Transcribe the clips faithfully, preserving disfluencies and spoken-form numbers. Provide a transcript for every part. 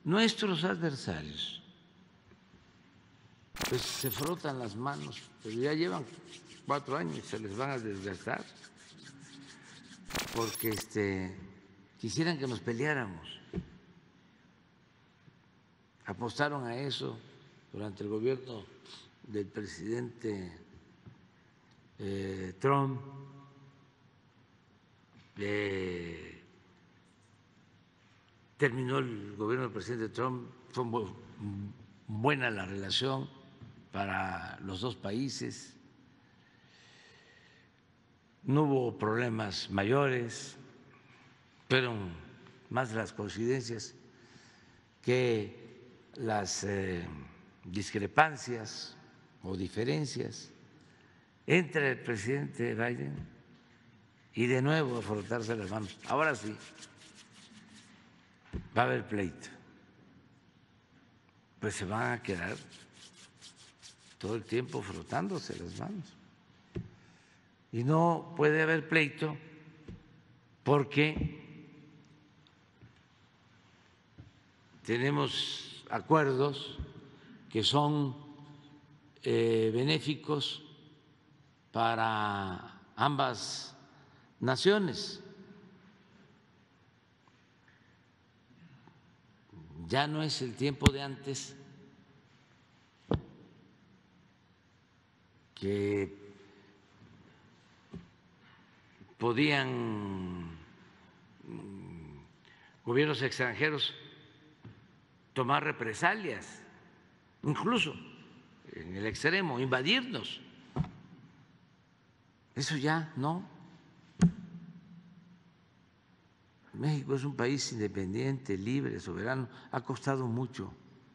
nuestros adversarios pues se frotan las manos, pero ya llevan cuatro años, se les van a desgastar, porque este, quisieran que nos peleáramos. Apostaron a eso durante el gobierno del presidente eh, Trump. Eh, terminó el gobierno del presidente Trump, fue buena la relación para los dos países, no hubo problemas mayores, fueron más las coincidencias que las eh, discrepancias o diferencias entre el presidente Biden y de nuevo a frotarse las manos. Ahora sí, va a haber pleito, pues se van a quedar todo el tiempo frotándose las manos. Y no puede haber pleito porque tenemos acuerdos que son eh, benéficos para ambas naciones. Ya no es el tiempo de antes que podían gobiernos extranjeros tomar represalias, incluso en el extremo, invadirnos. Eso ya no. México es un país independiente, libre, soberano. Ha costado mucho.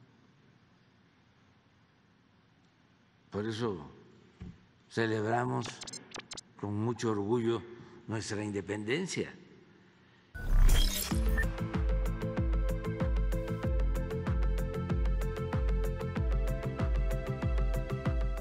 Por eso celebramos con mucho orgullo nuestra independencia.